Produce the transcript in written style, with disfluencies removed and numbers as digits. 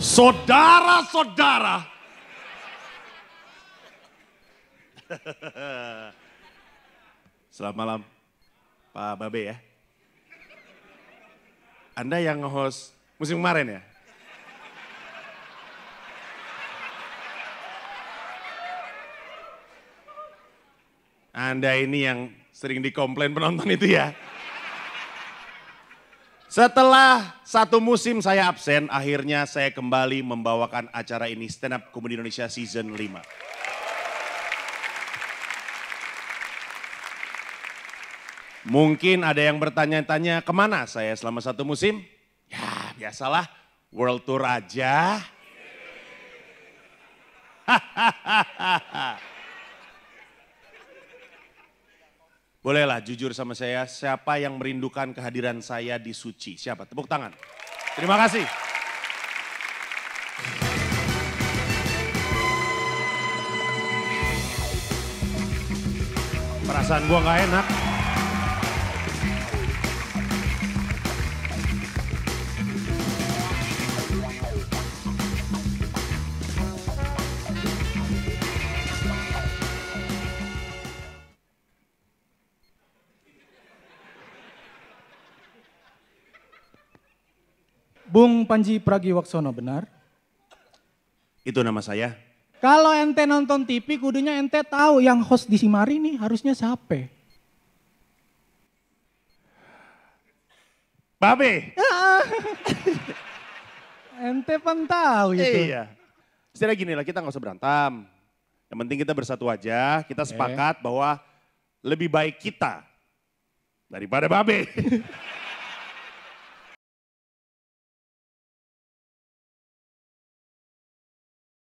Saudara-saudara. Selamat malam, Pak Babe ya. Anda yang nge-host musim kemarin ya? Anda ini yang sering dikomplain penonton itu ya? Setelah 1 musim saya absen, akhirnya saya kembali membawakan acara ini, Stand Up Comedy Indonesia Season 5. Mungkin ada yang bertanya-tanya kemana saya selama 1 musim? Ya biasalah, World Tour aja. Bolehlah jujur sama saya, siapa yang merindukan kehadiran saya di Suci? Siapa? Tepuk tangan. Terima kasih. Perasaan gua gak enak. Bung Panji Pragiwaksono, benar? Itu nama saya. Kalau ente nonton TV, kudunya ente tahu yang host di Simari nih harusnya siapa? Babe. Ente pun tahu itu. Iya. Setelah gini lah, kita gak usah berantem. Yang penting kita bersatu aja, kita sepakat bahwa lebih baik kita daripada Babe.